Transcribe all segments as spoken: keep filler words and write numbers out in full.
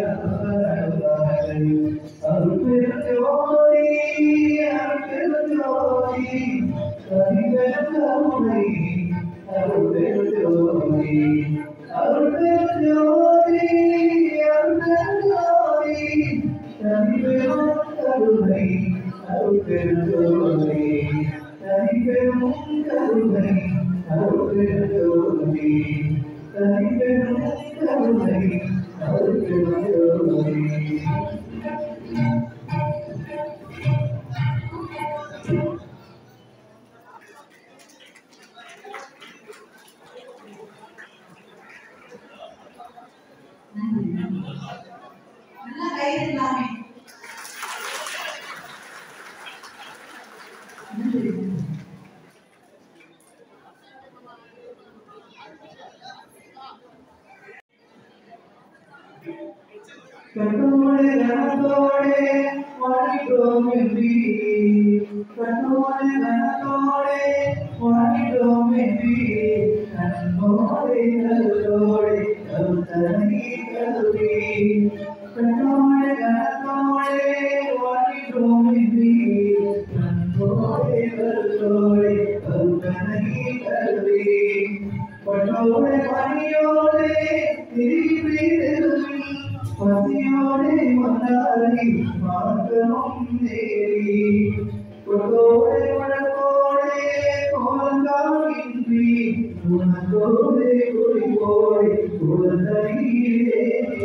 கண்ணோடு கனத்தோடு வாழ்கிறோம் என்று கண்ணோடு கனத்தோடு வாழ்கிறோம் என்று கண்ணோடு கருத்தோடு கருத்தனை கருவி கண்ணோடு கனத்தோடு வாழ்கிறோம் என்று கண்ணோடு கருத்தோடு கருத்தனை கருவி பட்டோடு பணியோடு திருப்பி பசியோடு வந்தாரை மாற்றமும் தேவி கொடோடு வழக்கோடு கோலங்காகின்றி உனக்கோடு குறிப்போடு குழந்தையே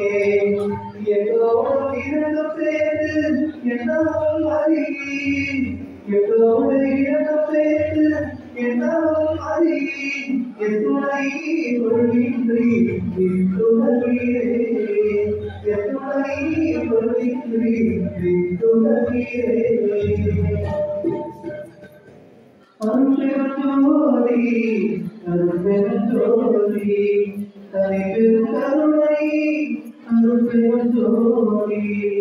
எதோடு இரண்டு சேர்த்து என்னாலும் அறிவி எதோடு இரண்டு சேர்த்து என்னாலும் அறிவி எத்துணை கொள்கின்றி இத்துணவியே எத்துணை கொள்கின்றி இத்துணவியே அருட்பெருஞ்சோதி அருட்பெருஞ்சோதி தனி பெரும் கருணை அருட்பெருஞ்சோதி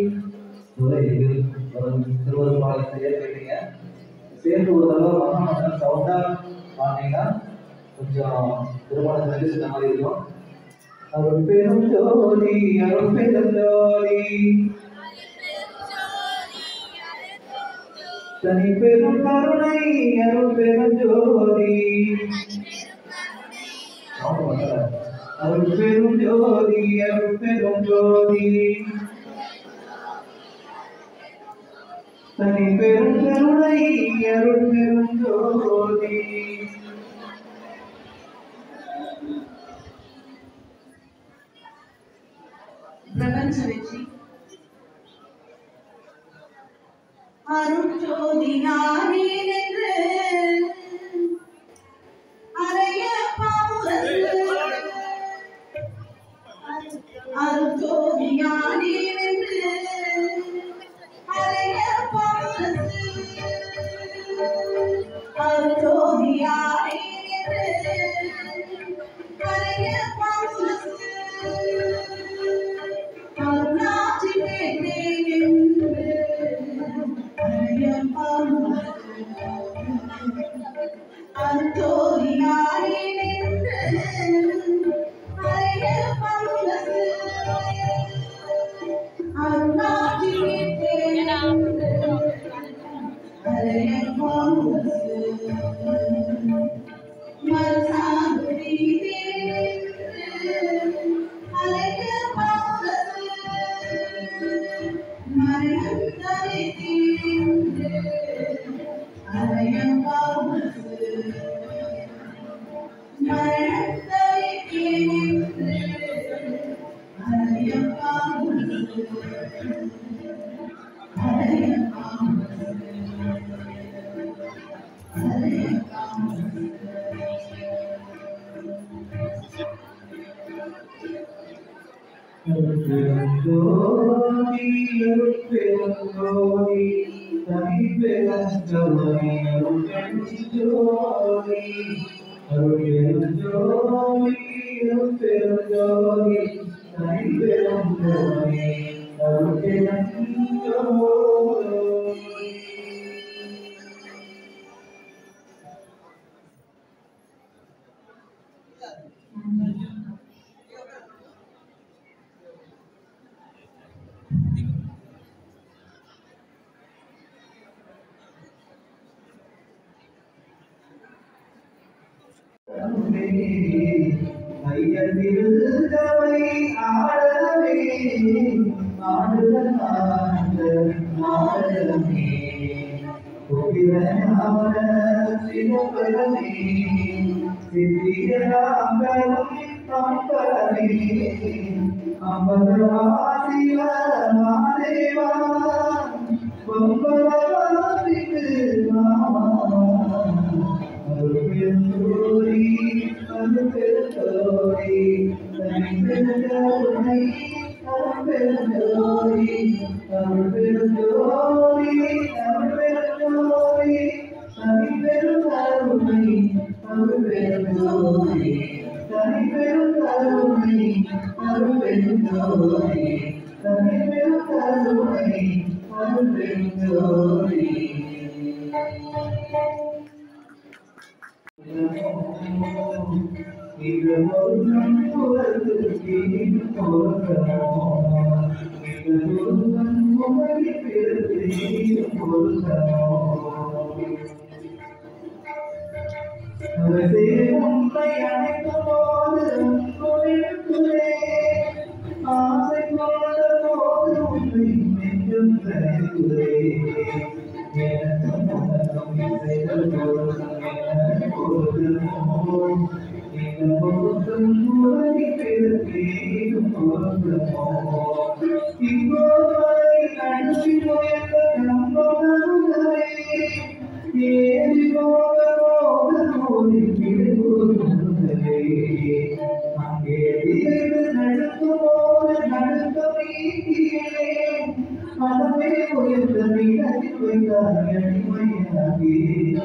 திருவள்ளுவர் பாடல் செய்ய கேட்டீங்க. சேர்ந்து ஒரு தடவை மகன் சவுண்டா பாத்தீங்கன்னா கொஞ்சம் திருமணம் தெரிஞ்ச மாதிரி இருக்கும். அருள் பெரும் ஜோதி அருள் பெரும் ஜோதி தனி பெரும் கருணை அருள் பெரும் ஜோதி அருள் பெரும் ஜோதி அருள் பெரும் ஜோதி தனி பெரும் கருணை அருள் பெரும் ஜோதி பிரபஞ்ச வெற்றி அருட்ஜோதி நானே என்று அருட்ஜோதி நானே என்று அருட்ஜோதி நானே ஐயத்திருந்தவை ஆடவே ஆடுதல் ஆடவே உயிரான சிவபலமே சித்தியராகலும் பம்பலமே அம்பலவா சிவ மாதேவா பம்பலவாசிக்கு மாமா அருள்பெருந்தோரி அருள்பெருந்தோரி தனிப்பெருந்தோரை அருள்பெருந்தோரி அருள்பெருந்தோரி அருள்பெருந்தோரி தனிப்பெருந்தோரை அருள்பெருந்தோரி தனிப்பெருந்தோரை அருள்பெருந்தோரி தனிப்பெருந்தோரை அருள்பெருந்தோரி இது ஒருவன் புகழ்ந்து தீன் பொருத்தமோ இது ஒருவன் உமகி பெருத்து பொருத்தமோ அவரே உண்மை அழைக்கும் போது உன்னுடைய ஆசை கொண்ட போது உன்னை நெஞ்சும் தருகிறே எனக்கு மனம் இசைகள் பொருத்தம் என்ன பொருத்தமோ இந்த பொருத்தம் உலகி பெருத்தேன் பொருத்தமோ இப்போதை அனுப்பி முயற்ற நம்பகவே ஏறி போக போக போய் விடுபொருந்தவே அங்கே தீர்ந்து நடக்கும் போது நடக்க வீட்டிலே மனமே உயர்ந்த மீனதி வைத்தார் அடிமையாகி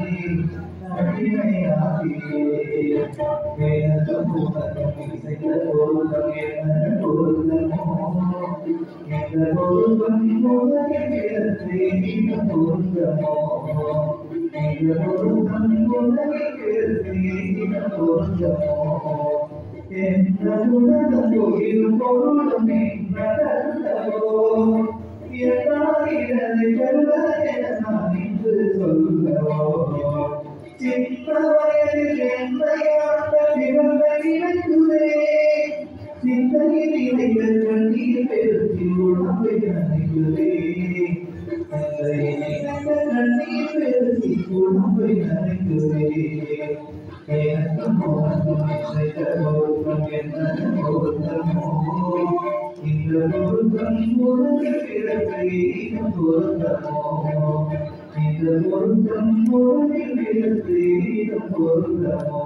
அடிமையாகி வேத பூதம் இசைந்த பொருத்தம் என்ன பொருத்தமோ இந்த பொருத்தம் உலகில் இடத்தை பொருத்தமோ இந்த பொருத்தம் உலகில் இடத்தை பொருத்தமோ என்ற உலகம் போயிடும் பொருளும் நடந்தவோ என்னாயிரதை பெறுவதென நான் இன்று சொல்லவோ சின்ன வயதில் என்னையாண்ட பிறந்த இணைக்குதே சிந்தையில் இணைந்த கண்ணீர் பெருத்தி உடம்பை நினைக்குதே சிந்தையில் இணைந்த கண்ணீர் பெருத்தி உடம்பை நினைக்குதே எனக்கு மோகம் இசைத்த பொருத்தம் என்ன பொருத்தமோ இந்த பொருத்தம் உலகில் பிறக்கை பொருத்தமோ இந்த பொருத்தம் உலகில் பிறக்கை பொருத்தமோ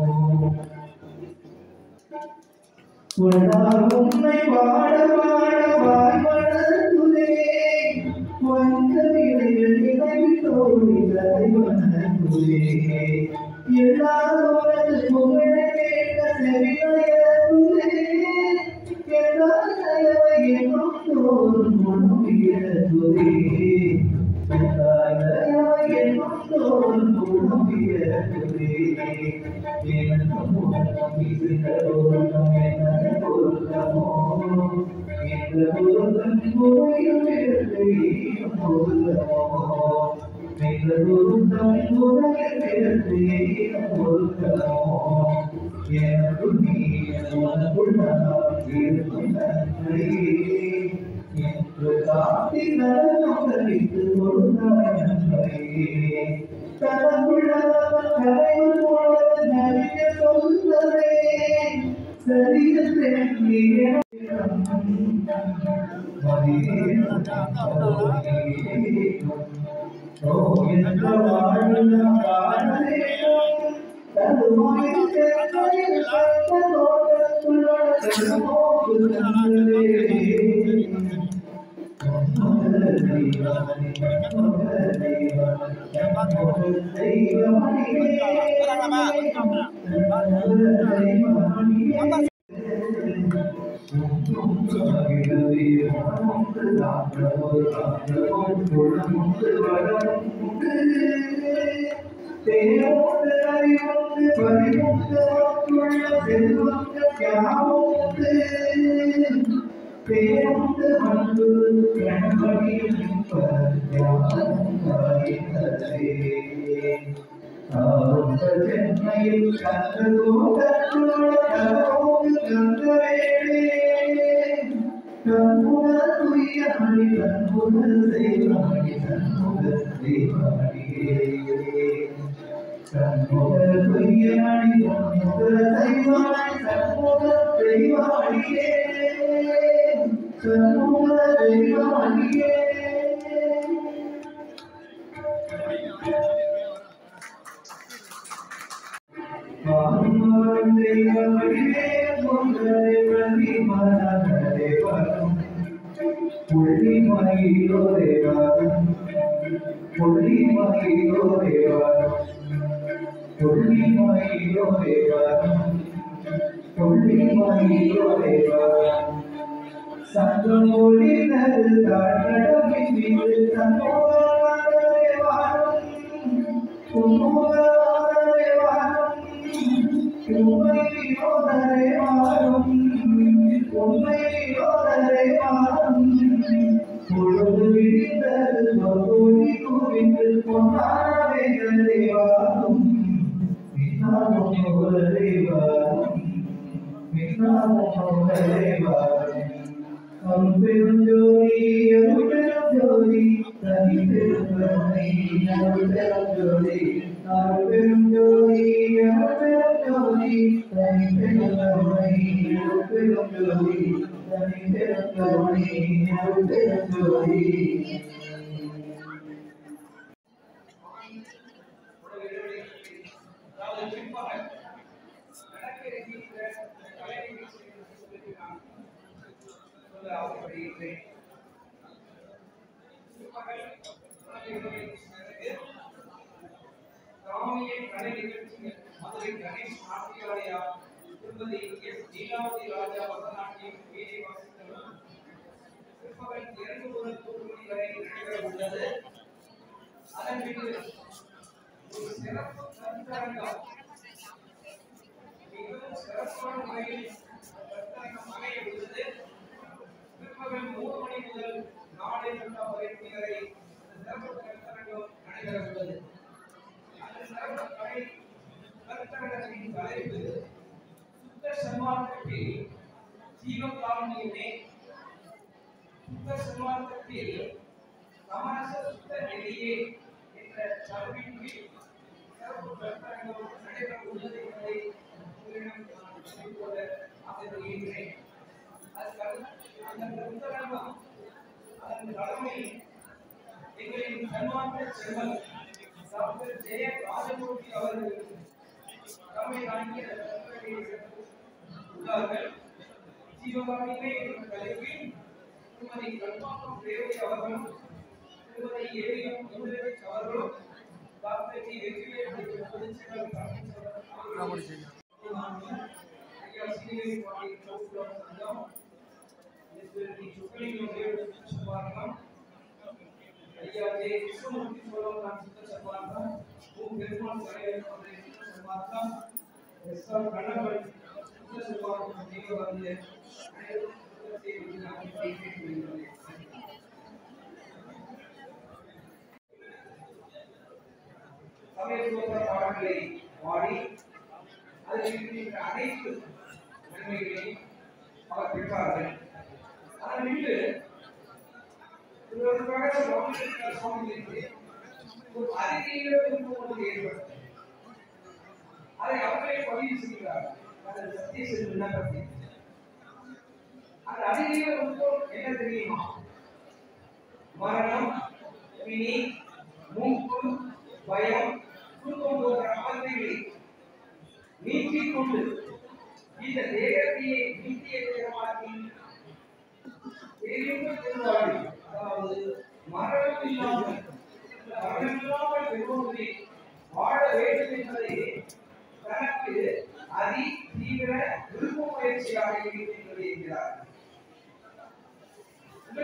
உன்னை பாட பாட வாய்மணத்துதே வந்த நிலையில் நினைவு தோழி தலைவனத்துதே எல்லாரோடு புகழை கேட்ட செவியத்துதே எல்லா தலைவை என்னும் தோறும் குணமியத்துதே தலைவை என்னும் தோறும் குணமியத்துதே எனக்கு முகம் இசைத்த பொருத்தம் என்ன பொருத்தமோ இந்த பொருத்தம் கோயில் பிறத்தை பொருத்தமோ இந்த பொருத்தம் உலகில் பிறத்தை பொருத்தமோ எனக்கு நீ உனக்குள் நான் இருக்கும் நன்றி என்று காத்தி நலனுக்கு கொடுத்தாய் நன்றி தனக்குள்ளவன் கரையில் போல நிறைய சொல்லுதே சரியத்தை ஓ என்ற வாழ்ந்த காரணேயோ தருமாய் சேர்க்கையில் கண்டதோடு நோக்குதே தேர்ந்து வந்து கண்களில் நிற்பர் யாரும் அறிந்ததே. ஆரம்ப சென்னையில் கண்டதோ கண்டுள்ள கனவோடு கண்டவேளே. கண்முகத் துய்யமணி கண்முகத் செய்வாணி கண்முகத் செய்வாணியே. கண்முகத் துய்யமணி கண்முகத் செய்வாணி கண்முகத் செய்வாணியே. கண்முகத் செய்வாணியே.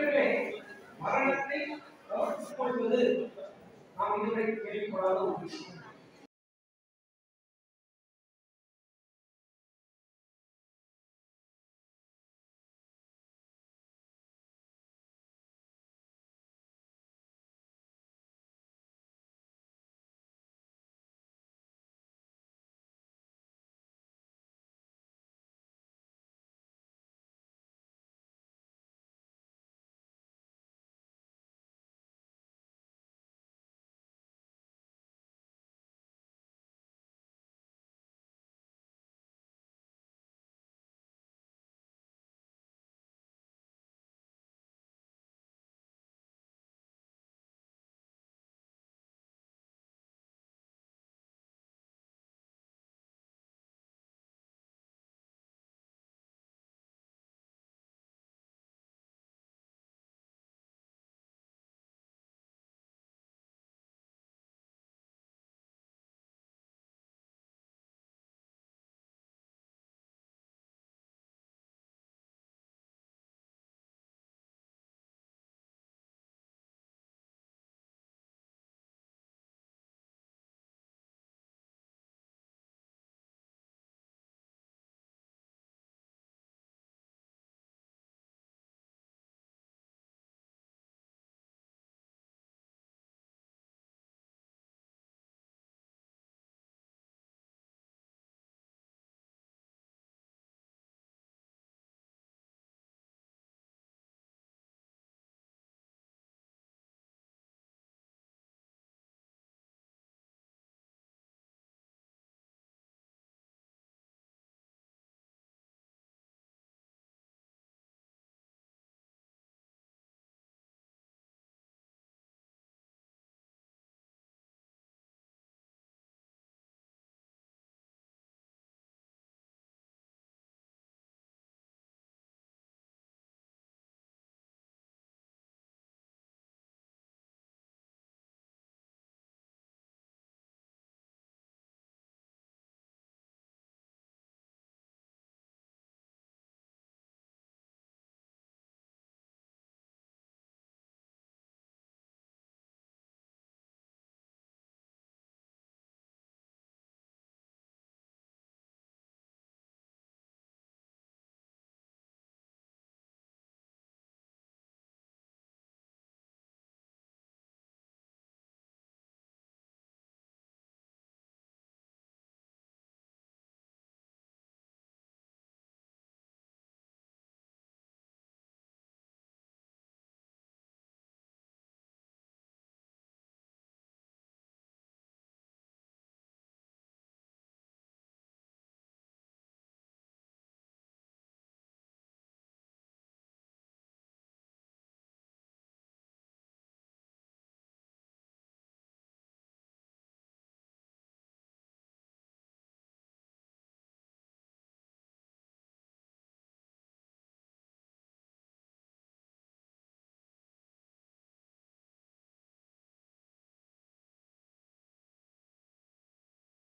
மரணத்தை கொள்வது நாம் இதுவரை கேள்விப்படாத ஒரு விஷயம்.